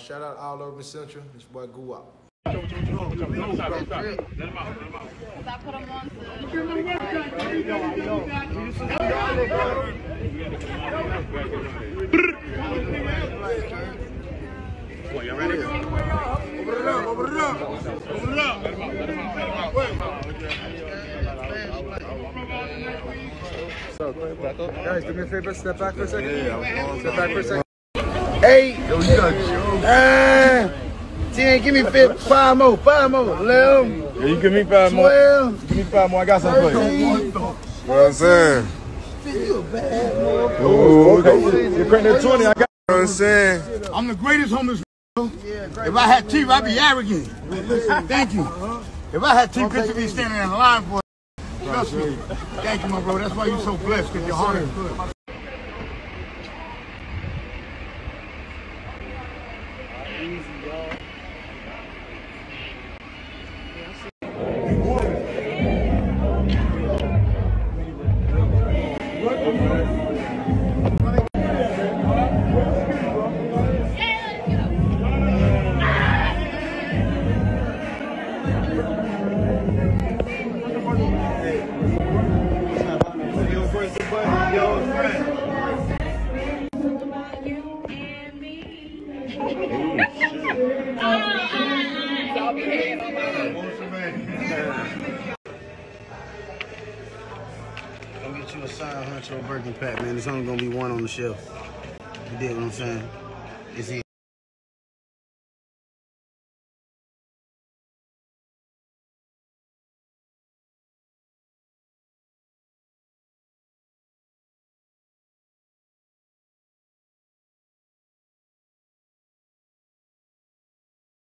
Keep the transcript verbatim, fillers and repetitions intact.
shout out All Urban Central. It's your boy Goo Up. Let him out, let him out. Let him out. I put him on to... Boy, y'all ready? Open it up, open it up. Open it up. Let him out, let him out, let him out. Guys, do me a favor, step back for a second. Yeah, I was going Step back for a second. Eight. Yo, you got you. Uh, ten. Give me five, five more. Five more. Eleven. Yeah, you give me five more. Twelve. Give me five more. I got something for you. You know what I'm saying? You a bad boy. Oh, okay. You crank that twenty. I got. You know what I'm saying? I'm the greatest homeless. If I had teeth, I'd be arrogant. Thank you. If I had teeth, picture me standing in line for it. Trust me. Thank you, my bro. That's why you're so blessed, because your heart is good. Go get you a signed Huncho Birkin pack, man. There's only gonna be one on the shelf. You dig what I'm saying? It's here.